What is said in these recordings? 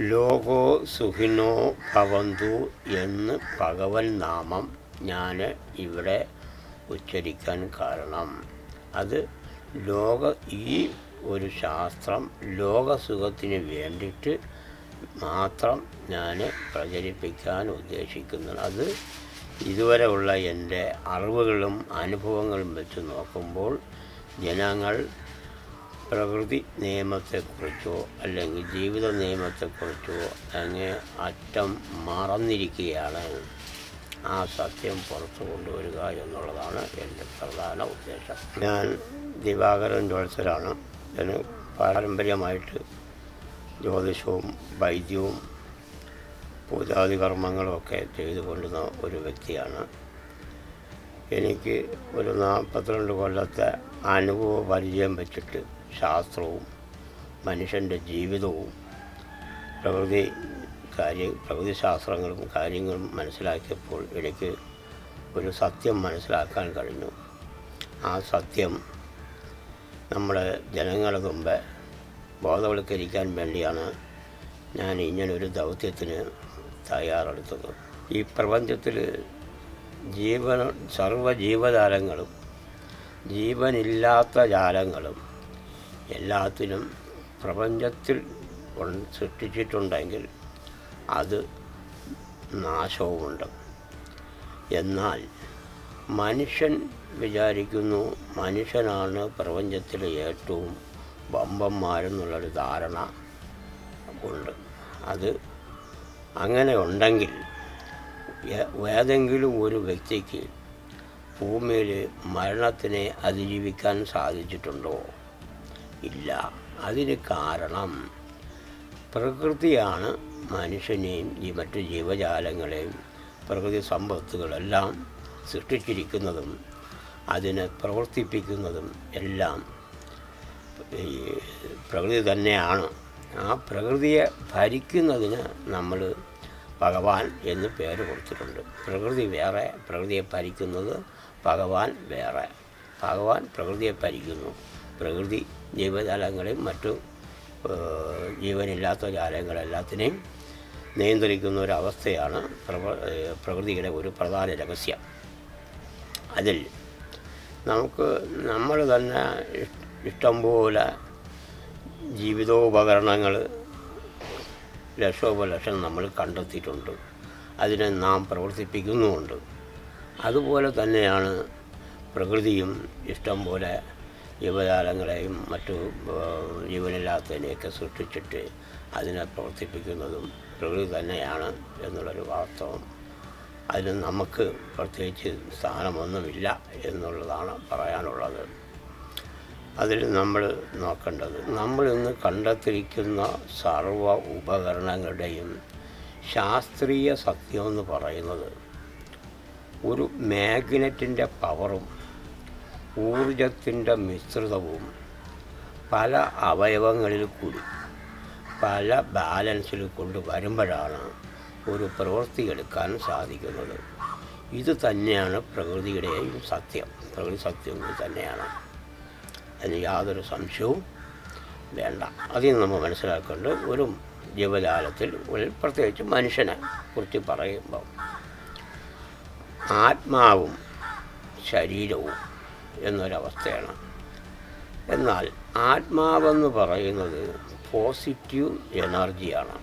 ലോകോ സുഖിനോ ഭവന്തു എന്ന് ഭഗവൻ നാമം ഞാൻ ഇവിടെ ഉച്ചരിക്കാൻ കാരണം അത് ഈ ഒരു ശാസ്ത്രം ലോകസുഖത്തിന് വേണ്ടിയിട്ട് മാത്രം ഞാൻ പ്രചരിപ്പിക്കാൻ ഉദ്ദേശിക്കുന്നു. അത് ഇതുവരെ ഉള്ള എൻ്റെ അറിവുകളും അനുഭവങ്ങളും വെച്ച് നോക്കുമ്പോൾ ജനങ്ങൾ പ്രകൃതി നിയമത്തെക്കുറിച്ചോ അല്ലെങ്കിൽ ജീവിത നിയമത്തെക്കുറിച്ചോ അങ്ങ് അറ്റം മറന്നിരിക്കുകയാണ്. ആ സത്യം പുറത്തു കൊണ്ടുവരിക എന്നുള്ളതാണ് എൻ്റെ പ്രധാന ഉദ്ദേശം. ഞാൻ ദിവാകരൻ ജ്യോത്സ്യരാണ്. ഞാൻ പാരമ്പര്യമായിട്ട് ജ്യോതിഷവും വൈദ്യവും പൂജാതി കർമ്മങ്ങളുമൊക്കെ ചെയ്തുകൊണ്ടുന്ന ഒരു വ്യക്തിയാണ്. എനിക്ക് ഒരു 42 കൊല്ലത്തെ അനുഭവ പരിചയം വെച്ചിട്ട് ശാസ്ത്രവും മനുഷ്യൻ്റെ ജീവിതവും പ്രകൃതി ശാസ്ത്രങ്ങളും കാര്യങ്ങളും മനസ്സിലാക്കിയപ്പോൾ എനിക്ക് ഒരു സത്യം മനസ്സിലാക്കാൻ കഴിഞ്ഞു. ആ സത്യം നമ്മുടെ ജനങ്ങളുടെ മുമ്പ് ബോധവൽക്കരിക്കാൻ വേണ്ടിയാണ് ഞാൻ ഇങ്ങനൊരു ദൗത്യത്തിന് തയ്യാറെടുത്തത്. ഈ പ്രപഞ്ചത്തിൽ സർവ്വജീവജാലങ്ങളും ജീവനില്ലാത്ത ജാലങ്ങളും എല്ലാത്തിനും പ്രപഞ്ചത്തിൽ സൃഷ്ടിച്ചിട്ടുണ്ടെങ്കിൽ അത് നാശവുമുണ്ട്. എന്നാൽ മനുഷ്യൻ വിചാരിക്കുന്നു മനുഷ്യനാണ് പ്രപഞ്ചത്തിലെ ഏറ്റവും വമ്പന്മാരെന്നുള്ളൊരു ധാരണ ഉണ്ട്. അത് അങ്ങനെ ഉണ്ടെങ്കിൽ ഏതെങ്കിലും ഒരു വ്യക്തിക്ക് ഭൂമിയിൽ മരണത്തിനെ അതിജീവിക്കാൻ സാധിച്ചിട്ടുണ്ടോ? ഇല്ല. അതിന് കാരണം പ്രകൃതിയാണ് മനുഷ്യനെയും മറ്റു ജീവജാലങ്ങളെയും പ്രകൃതി സമ്പത്തുകളെല്ലാം സൃഷ്ടിച്ചിരിക്കുന്നതും അതിനെ പ്രവർത്തിപ്പിക്കുന്നതും എല്ലാം ഈ പ്രകൃതി തന്നെയാണ്. ആ പ്രകൃതിയെ ഭരിക്കുന്നതിന് നമ്മൾ ഭഗവാൻ എന്ന് പേര് കൊടുത്തിട്ടുണ്ട്. പ്രകൃതി വേറെ, പ്രകൃതിയെ ഭരിക്കുന്നത് ഭഗവാൻ വേറെ. ഭഗവാൻ പ്രകൃതിയെ ഭരിക്കുന്നു. പ്രകൃതി ജീവജാലങ്ങളെയും മറ്റു ജീവനില്ലാത്ത ജാലങ്ങളെല്ലാത്തിനെയും നിയന്ത്രിക്കുന്ന ഒരവസ്ഥയാണ് പ്രകൃതിയുടെ ഒരു പ്രധാന രഹസ്യം. അതിൽ നമ്മൾ തന്നെ ഇഷ്ടംപോലെ ജീവിതോപകരണങ്ങൾ ലക്ഷോപലക്ഷം നമ്മൾ കണ്ടെത്തിയിട്ടുണ്ട്. അതിനെ നാം പ്രവർത്തിപ്പിക്കുന്നുമുണ്ട്. അതുപോലെ തന്നെയാണ് പ്രകൃതിയും ഇഷ്ടംപോലെ ജീവജാലങ്ങളെയും മറ്റു ജീവനില്ലാത്തതിനെയൊക്കെ സൃഷ്ടിച്ചിട്ട് അതിനെ പ്രവർത്തിപ്പിക്കുന്നതും പ്രകൃതി തന്നെയാണ് എന്നുള്ളൊരു വാസ്തവം. അതിന് നമുക്ക് പ്രത്യേകിച്ച് സ്ഥാനമൊന്നുമില്ല എന്നുള്ളതാണ് പറയാനുള്ളത്. അതിൽ നമ്മൾ നോക്കേണ്ടത് നമ്മൾ ഇന്ന് കണ്ടെത്തിയിരിക്കുന്ന സർവ്വ ഉപകരണങ്ങളുടെയും ശാസ്ത്രീയ സത്യമെന്ന് പറയുന്നത് ഒരു മാഗ്നറ്റിൻ്റെ പവറും ഊർജത്തിൻ്റെ മിശ്രിതവും പല അവയവങ്ങളിൽ കൂടി പല ബാലൻസിൽ കൊണ്ടുവരുമ്പോഴാണ് ഒരു പ്രവൃത്തി എടുക്കാൻ സാധിക്കുന്നത്. ഇത് തന്നെയാണ് പ്രകൃതിയുടെയും സത്യം. പ്രകൃതി സത്യം ഇത് തന്നെയാണ്. അതിന് യാതൊരു സംശയവും വേണ്ട. അതിൽ നമ്മൾ മനസ്സിലാക്കേണ്ടത് ഒരു ജീവജാലത്തിൽ പ്രത്യേകിച്ച് മനുഷ്യനെ കുറിച്ച് പറയുമ്പോൾ ആത്മാവും ശരീരവും എന്നൊരവസ്ഥയാണ്. എന്നാൽ ആത്മാവെന്ന് പറയുന്നത് പോസിറ്റീവ് എനർജിയാണ്.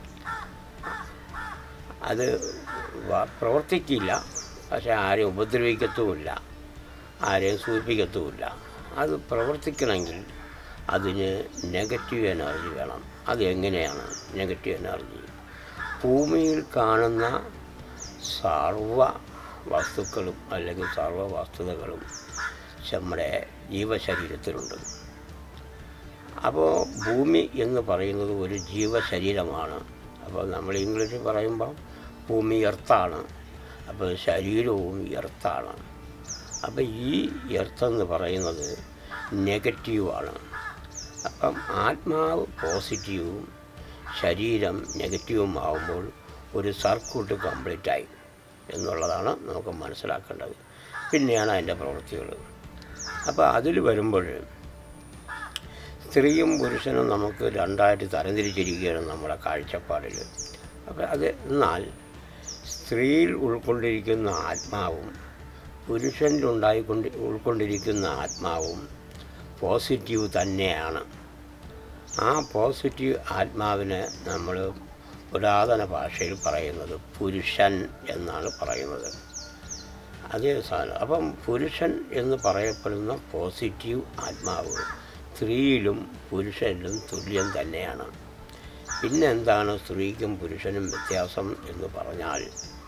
അത് പ്രവർത്തിക്കില്ല, പക്ഷെ ആരെയും ഉപദ്രവിക്കത്തുമില്ല, ആരെയും സൂചിപ്പിക്കത്തുമില്ല. അത് പ്രവർത്തിക്കണമെങ്കിൽ അതിന് നെഗറ്റീവ് എനർജി വേണം. അതെങ്ങനെയാണ് നെഗറ്റീവ് എനർജി? ഭൂമിയിൽ കാണുന്ന സർവ വസ്തുക്കളും അല്ലെങ്കിൽ സർവ വസ്തുതകളും നമ്മുടെ ജീവശരീരത്തിലുണ്ട്. അപ്പോൾ ഭൂമി എന്ന് പറയുന്നത് ഒരു ജീവശരീരമാണ്. അപ്പോൾ നമ്മൾ ഇംഗ്ലീഷിൽ പറയുമ്പോൾ ഭൂമി എർത്താണ്. അപ്പോൾ ശരീരവും എർത്താണ്. അപ്പോൾ ഈ എർത്തെന്ന് പറയുന്നത് നെഗറ്റീവാണ്. അപ്പം ആത്മാവ് പോസിറ്റീവും ശരീരം നെഗറ്റീവും ആകുമ്പോൾ ഒരു സർക്യൂട്ട് കംപ്ലീറ്റായി എന്നുള്ളതാണ് നമുക്ക് മനസ്സിലാക്കേണ്ടത്. പിന്നെയാണ് അതിൻ്റെ പ്രവൃത്തികൾ. അപ്പോൾ അതിൽ വരുമ്പോൾ സ്ത്രീയും പുരുഷനും നമുക്ക് രണ്ടായിട്ട് തരംതിരിച്ചിരിക്കുകയാണ് നമ്മുടെ കാഴ്ചപ്പാടിൽ. അപ്പോൾ അത് എന്നാൽ സ്ത്രീയിൽ ഉൾക്കൊണ്ടിരിക്കുന്ന ആത്മാവും പുരുഷനിൽ ഉൾക്കൊണ്ടിരിക്കുന്ന ആത്മാവും പോസിറ്റീവ് തന്നെയാണ്. ആ പോസിറ്റീവ് ആത്മാവിനെ നമ്മൾ പുരാതന ഭാഷയിൽ പറയുന്നത് പുരുഷൻ എന്നാണ് പറയുന്നത്. അതേ സാധനം. അപ്പം പുരുഷൻ എന്ന് പറയപ്പെടുന്ന പോസിറ്റീവ് ആത്മാവ് സ്ത്രീയിലും പുരുഷനിലും തുല്യം തന്നെയാണ്. പിന്നെ എന്താണ് സ്ത്രീക്കും പുരുഷനും വ്യത്യാസം എന്ന് പറഞ്ഞാൽ,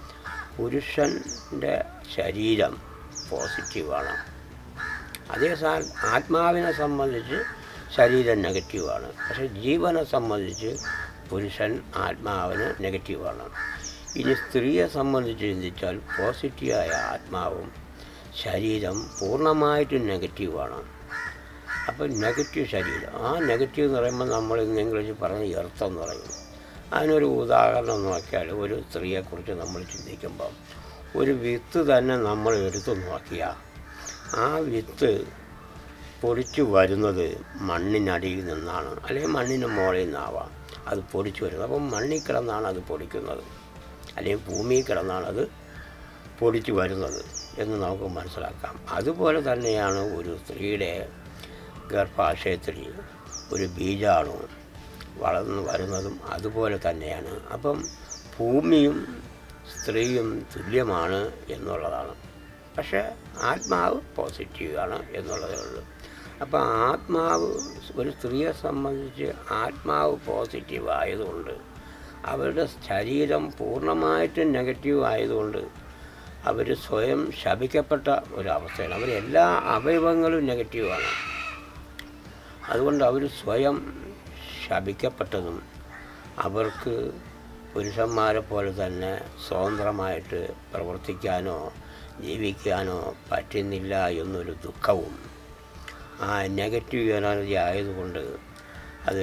പുരുഷൻ്റെ ശരീരം പോസിറ്റീവാണ്, അതേസമയം ആത്മാവിനെ സംബന്ധിച്ച് ശരീരം നെഗറ്റീവാണ്. പക്ഷേ ജീവനെ സംബന്ധിച്ച് പുരുഷൻ ആത്മാവിന് നെഗറ്റീവാണ്. ഇനി സ്ത്രീയെ സംബന്ധിച്ച് ചിന്തിച്ചാൽ പോസിറ്റീവായ ആത്മാവും ശരീരം പൂർണ്ണമായിട്ടും നെഗറ്റീവാണ്. അപ്പോൾ നെഗറ്റീവ് ശരീരം, ആ നെഗറ്റീവ് എന്ന് പറയുമ്പോൾ നമ്മൾ ഇന്ന് ഇംഗ്ലീഷിൽ പറഞ്ഞ എർത്ത് എന്ന് പറയും. അതിനൊരു ഉദാഹരണം നോക്കിയാൽ, ഒരു സ്ത്രീയെക്കുറിച്ച് നമ്മൾ ചിന്തിക്കുമ്പം ഒരു വിത്ത് തന്നെ നമ്മൾ എടുത്തു നോക്കിയാൽ ആ വിത്ത് പൊടിച്ചു വരുന്നത് മണ്ണിനടിയിൽ നിന്നാണ്, അല്ലെങ്കിൽ മണ്ണിന് മുകളിൽ നിന്നാവാം അത് പൊടിച്ചു വരുന്നത്. അപ്പം മണ്ണിൽ കിടന്നാണ് അത് പൊടിക്കുന്നത്, അല്ലെങ്കിൽ ഭൂമിയിൽ കിടന്നാണ് അത് പൊടിച്ചു വരുന്നത് എന്ന് നമുക്ക് മനസ്സിലാക്കാം. അതുപോലെ തന്നെയാണ് ഒരു സ്ത്രീയുടെ ഗർഭാശയത്തിൽ ഒരു ബീജാണു വളർന്നു വരുന്നതും അതുപോലെ തന്നെയാണ്. അപ്പം ഭൂമിയും സ്ത്രീയും തുല്യമാണ് എന്നുള്ളതാണ്. പക്ഷേ ആത്മാവ് പോസിറ്റീവാണ് എന്നുള്ളതേ ഉള്ളൂ. അപ്പോൾ ആത്മാവ്, ഒരു സ്ത്രീയെ സംബന്ധിച്ച് ആത്മാവ് പോസിറ്റീവ് ആയതുകൊണ്ട്, അവരുടെ ശരീരം പൂർണ്ണമായിട്ടും നെഗറ്റീവ് ആയതുകൊണ്ട് അവർ സ്വയം ശപിക്കപ്പെട്ട ഒരവസ്ഥയാണ്. അവരെല്ലാ അവയവങ്ങളും നെഗറ്റീവാണ്. അതുകൊണ്ട് അവർ സ്വയം ശപിക്കപ്പെട്ടതും അവർക്ക് പുരുഷന്മാരെ പോലെ തന്നെ സ്വതന്ത്രമായിട്ട് പ്രവർത്തിക്കാനോ ജീവിക്കാനോ പറ്റുന്നില്ല എന്നൊരു ദുഃഖവും ആ നെഗറ്റീവ് എനർജി ആയതുകൊണ്ട് അത്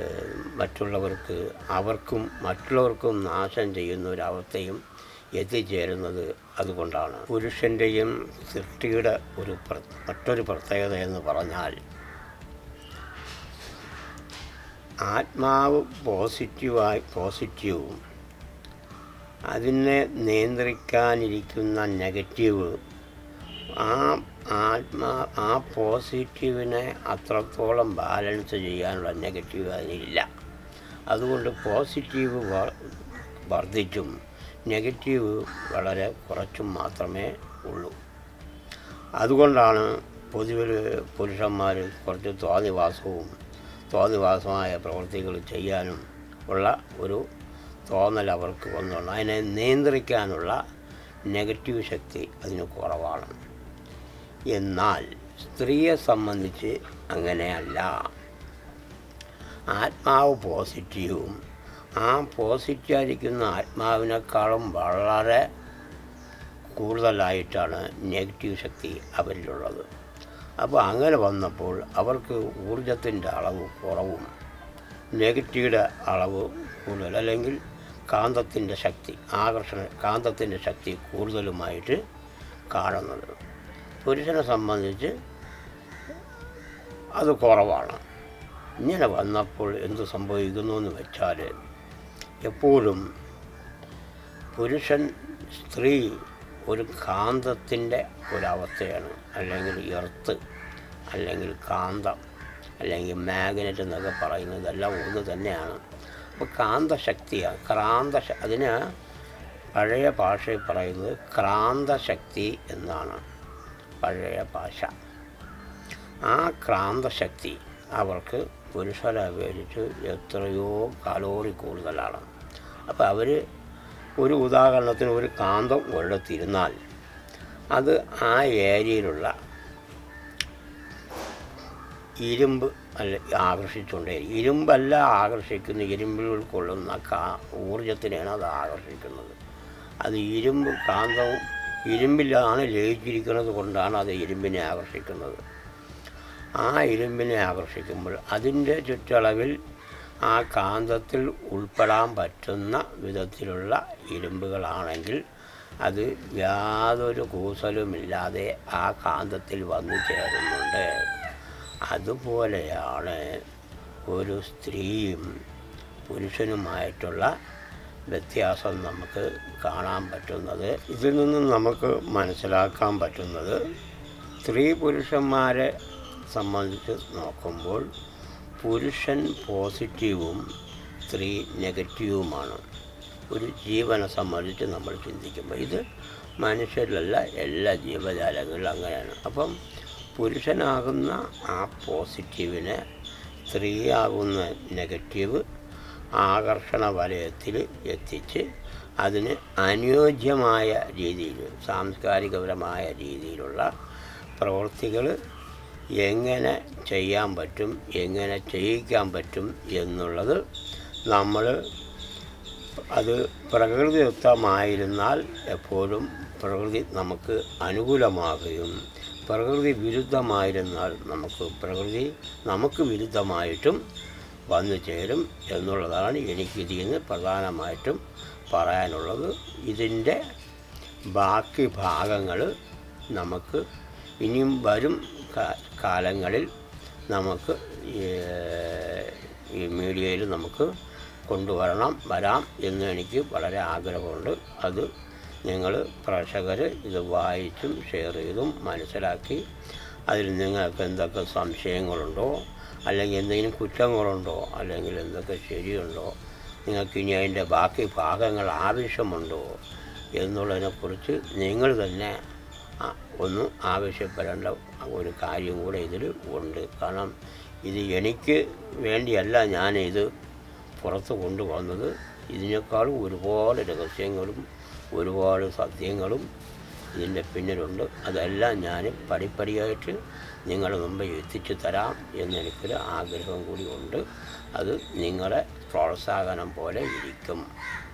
മറ്റുള്ളവർക്കും നാശം ചെയ്യുന്ന ഒരവസ്ഥയും എത്തിച്ചേരുന്നത് അതുകൊണ്ടാണ്. പുരുഷൻ്റെയും സൃഷ്ടിയുടെ മറ്റൊരു പ്രത്യേകത എന്ന് പറഞ്ഞാൽ, ആത്മാവ് പോസിറ്റീവും അതിനെ നിയന്ത്രിക്കാനിരിക്കുന്ന നെഗറ്റീവ്, ആ പോസിറ്റീവിനെ അത്രത്തോളം ബാലൻസ് ചെയ്യാനുള്ള നെഗറ്റീവ് അതിനില്ല. അതുകൊണ്ട് പോസിറ്റീവ് വർദ്ധിച്ചും നെഗറ്റീവ് വളരെ കുറച്ചും മാത്രമേ ഉള്ളൂ. അതുകൊണ്ടാണ് പൊതുവിൽ പുരുഷന്മാർ കുറച്ച് തോന്നിവാസമായ പ്രവൃത്തികൾ ചെയ്യാനും ഉള്ള ഒരു തോന്നൽ അവർക്ക് വന്നുകൊണ്ട് അതിനെ നിയന്ത്രിക്കാനുള്ള നെഗറ്റീവ് ശക്തി അതിന് കുറവാണ്. എന്നാൽ സ്ത്രീയെ സംബന്ധിച്ച് അങ്ങനെയല്ല. ആത്മാവ് പോസിറ്റീവും ആ പോസിറ്റീവായിരിക്കുന്ന ആത്മാവിനേക്കാളും വളരെ കൂടുതലായിട്ടാണ് നെഗറ്റീവ് ശക്തി അവരിലുള്ളത്. അപ്പോൾ അങ്ങനെ വന്നപ്പോൾ അവർക്ക് ഊർജത്തിൻ്റെ അളവ് കുറവും നെഗറ്റീവിൻ്റെ അളവ് കൂടുതൽ, അല്ലെങ്കിൽ കാന്തത്തിൻ്റെ ശക്തി കൂടുതലുമായിട്ട് കാണുന്നത്. പുരുഷനെ സംബന്ധിച്ച് അത് കുറവാണ്. ഇങ്ങനെ വന്നപ്പോൾ എന്ത് സംഭവിക്കുന്നു എന്ന് വെച്ചാൽ, എപ്പോഴും സ്ത്രീ ഒരു കാന്തത്തിൻ്റെ ഒരവസ്ഥയാണ്, അല്ലെങ്കിൽ എർത്ത്, അല്ലെങ്കിൽ കാന്തം, അല്ലെങ്കിൽ മാഗ്നറ്റ് എന്നൊക്കെ പറയുന്നതെല്ലാം ഒന്ന് തന്നെയാണ്. അപ്പോൾ കാന്തശക്തിയാണ്, അതിന് പഴയ ഭാഷയിൽ പറയുന്നത് ക്രാന്തശക്തി എന്നാണ് പഴയ ഭാഷ. ആ ക്രാന്തശക്തി അവർക്ക് പുരുഷരെ അപേക്ഷിച്ച് എത്രയോ കലോറി കൂടുതലാണ്. അപ്പോൾ അവർ ഒരു ഉദാഹരണത്തിന് ഒരു കാന്തം ഒരിടത്തിരുന്നാൽ അത് ആ ഏരിയയിലുള്ള ഇരുമ്പ് ആകർഷിച്ചുകൊണ്ടേയിരിക്കും. ഇരുമ്പല്ല ആകർഷിക്കുന്ന, ഇരുമ്പിൽ കൊള്ളുന്ന ഊർജത്തിനാണ് അത് ആകർഷിക്കുന്നത്. അത് ഇരുമ്പിലാണ് ലയിച്ചിരിക്കുന്നത് കൊണ്ടാണ് അത് ഇരുമ്പിനെ ആകർഷിക്കുന്നത്. ആ ഇരുമ്പിനെ ആകർഷിക്കുമ്പോൾ അതിൻ്റെ ചുറ്റളവിൽ ആ കാന്തത്തിൽ ഉൾപ്പെടാൻ പറ്റുന്ന വിധത്തിലുള്ള ഇരുമ്പുകളാണെങ്കിൽ അത് യാതൊരു കൂസലുമില്ലാതെ ആ കാന്തത്തിൽ വന്നു ചേരുന്നുണ്ട്. അതുപോലെയാണ് ഒരു സ്ത്രീയും പുരുഷനുമായിട്ടുള്ള വ്യത്യാസം നമുക്ക് കാണാൻ പറ്റുന്നത്. ഇതിൽ നിന്നും നമുക്ക് മനസ്സിലാക്കാൻ പറ്റുന്നത് സ്ത്രീ പുരുഷന്മാരെ സംബന്ധിച്ച് നോക്കുമ്പോൾ പുരുഷൻ പോസിറ്റീവും സ്ത്രീ നെഗറ്റീവുമാണ്. ഒരു ജീവനെ സംബന്ധിച്ച് നമ്മൾ ചിന്തിക്കുമ്പോൾ ഇത് മനുഷ്യരിലല്ല, എല്ലാ ജീവജാലങ്ങളിലും അങ്ങനെയാണ്. അപ്പം പുരുഷനാകുന്ന ആ പോസിറ്റീവിനെ സ്ത്രീയാകുന്ന നെഗറ്റീവ് ആകർഷണ വലയത്തിൽ എത്തിച്ച് അതിന് അനുയോജ്യമായ രീതിയിൽ സാംസ്കാരികപരമായ രീതിയിലുള്ള പ്രവൃത്തികൾ എങ്ങനെ ചെയ്യാൻ പറ്റും, എങ്ങനെ ചെയ്യിക്കാൻ പറ്റും എന്നുള്ളത് നമ്മൾ അത് പ്രകൃതിദത്തമായിരുന്നാൽ എപ്പോഴും പ്രകൃതി നമുക്ക് അനുകൂലമാകുകയും പ്രകൃതി വിരുദ്ധമായിരുന്നാൽ പ്രകൃതി നമുക്ക് വിരുദ്ധമായിട്ടും വന്നു ചേരും എന്നുള്ളതാണ് എനിക്കിതിൽ നിന്ന് പ്രധാനമായിട്ടും പറയാനുള്ളത്. ഇതിൻ്റെ ബാക്കി ഭാഗങ്ങൾ നമുക്ക് ഇനിയും വരും കാലങ്ങളിൽ നമുക്ക് ഈ മീഡിയയിൽ നമുക്ക് വരാം എന്ന് എനിക്ക് വളരെ ആഗ്രഹമുണ്ട്. അത് നിങ്ങൾ പ്രേക്ഷകർ ഇത് വായിച്ചും ഷെയർ ചെയ്തും മനസ്സിലാക്കി അതിൽ നിങ്ങൾക്ക് എന്തൊക്കെ സംശയങ്ങളുണ്ടോ, അല്ലെങ്കിൽ എന്തെങ്കിലും കുറ്റങ്ങളുണ്ടോ, അല്ലെങ്കിൽ എന്തൊക്കെ ശരിയുണ്ടോ, നിങ്ങൾക്ക് ഇനി അതിൻ്റെ ബാക്കി ഭാഗങ്ങൾ ആവശ്യമുണ്ടോ എന്നുള്ളതിനെക്കുറിച്ച് നിങ്ങൾ തന്നെ ഒന്ന് ആവശ്യപ്പെടേണ്ട ഒരു കാര്യം കൂടെ ഇതിൽ ഉണ്ട്. കാരണം ഇത് എനിക്ക് വേണ്ടിയല്ല ഞാനിത് പുറത്ത് കൊണ്ടുവന്നത്. ഇതിനേക്കാളും ഒരുപാട് രഹസ്യങ്ങളും ഒരുപാട് സത്യങ്ങളും ഇതിൻ്റെ പിന്നിലുണ്ട്. അതെല്ലാം ഞാൻ പടിപ്പടിയായിട്ട് നിങ്ങളുടെ മുമ്പ് എത്തിച്ചു തരാം എന്നെനിക്കൊരു ആഗ്രഹം കൂടി ഉണ്ട്. അത് നിങ്ങളെ പ്രോത്സാഹനം പോലെ ഇരിക്കും.